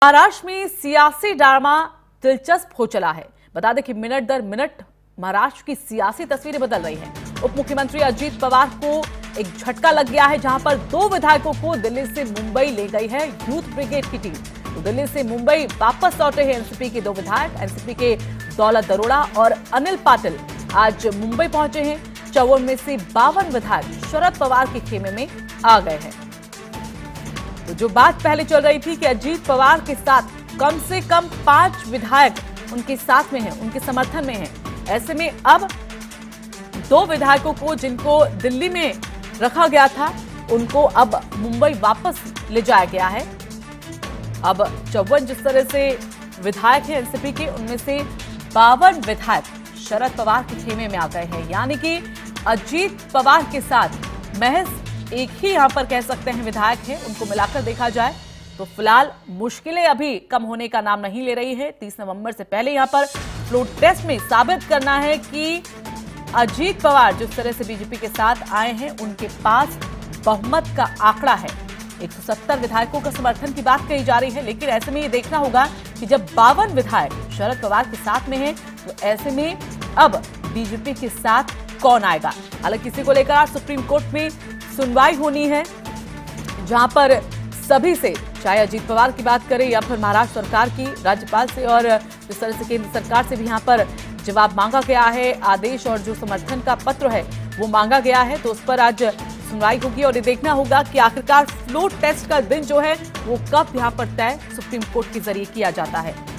महाराष्ट्र में सियासी ड्रामा दिलचस्प हो चला है। बता दें कि मिनट दर मिनट महाराष्ट्र की सियासी तस्वीरें बदल रही हैं। उप मुख्यमंत्री अजीत पवार को एक झटका लग गया है, जहां पर 2 विधायकों को दिल्ली से मुंबई ले गई है यूथ ब्रिगेड की टीम। तो दिल्ली से मुंबई वापस लौटे हैं एनसीपी के 2 विधायक। एनसीपी के दौलत दरोड़ा और अनिल पाटिल आज मुंबई पहुंचे हैं। 54 में से 52 विधायक शरद पवार के खेमे में आ गए हैं। तो जो बात पहले चल रही थी कि अजीत पवार के साथ कम से कम 5 विधायक उनके साथ में हैं, उनके समर्थन में हैं, ऐसे में अब 2 विधायकों को जिनको दिल्ली में रखा गया था, उनको अब मुंबई वापस ले जाया गया है। अब 54 जिस तरह से विधायक हैं एनसीपी के, उनमें से 52 विधायक शरद पवार के खेमे में आ गए हैं। यानी कि अजीत पवार के साथ महज एक ही यहां पर कह सकते हैं विधायक हैं। उनको मिलाकर देखा जाए तो फिलहाल मुश्किलें अभी कम होने का नाम नहीं ले रही है। 30 नवंबर से पहले यहां पर फ्लोर टेस्ट में साबित करना है कि अजीत पवार जिस तरह से बीजेपी के साथ आए हैं, उनके पास बहुमत का आंकड़ा है। 170 विधायकों का समर्थन की बात कही जा रही है, लेकिन ऐसे में ये देखना होगा कि जब 52 विधायक शरद पवार के साथ में हैं, तो ऐसे में अब बीजेपी के साथ कौन आएगा। हालांकि इसी को लेकर आज सुप्रीम कोर्ट में सुनवाई होनी है, जहां पर सभी से, चाहे अजीत पवार की बात करें या फिर महाराष्ट्र सरकार की, राज्यपाल से और जिस तरह से केंद्र सरकार से भी यहां पर जवाब मांगा गया है, आदेश और जो समर्थन का पत्र है वो मांगा गया है। तो उस पर आज सुनवाई होगी और ये देखना होगा कि आखिरकार फ्लोर टेस्ट का दिन जो है वो कब यहां पर तय सुप्रीम कोर्ट के जरिए किया जाता है।